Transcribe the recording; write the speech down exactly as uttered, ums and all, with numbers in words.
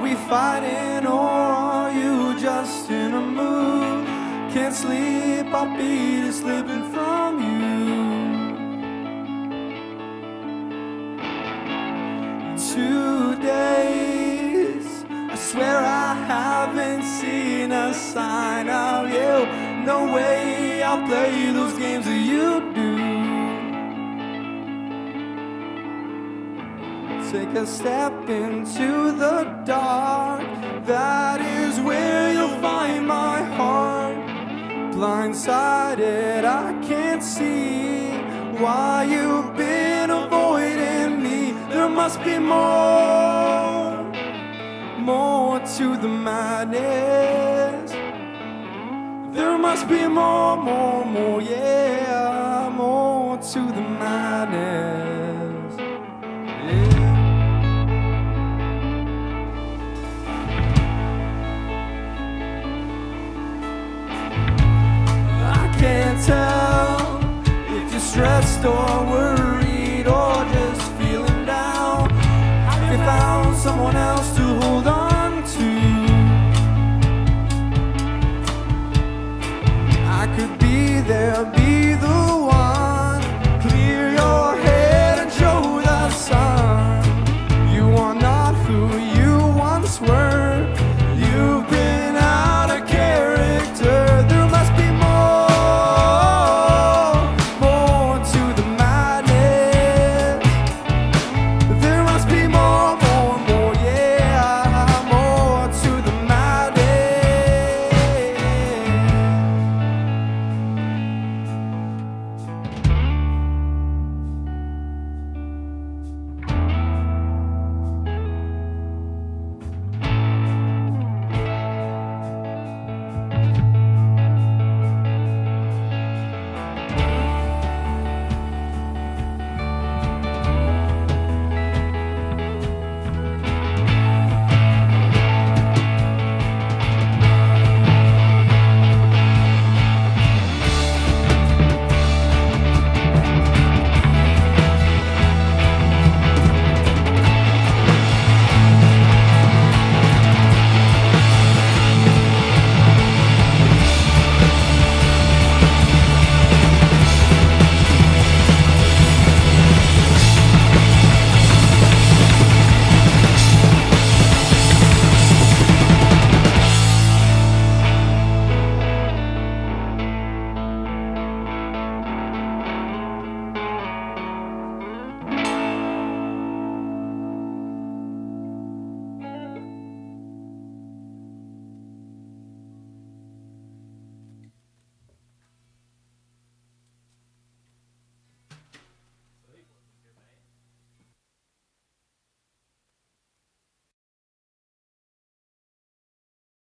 we fighting, or are you just in a mood? Can't sleep, our beat is slipping from you. Two days, I swear I haven't seen a sign of you. No way I'll play those games that you do. Take a step into the dark, that is where you'll find my heart. Blindsided, I can't see why you've been avoiding me. There must be more, more to the madness. There must be more, more, more, yeah, more to the madness. Yeah. Can't tell if you're stressed or worried.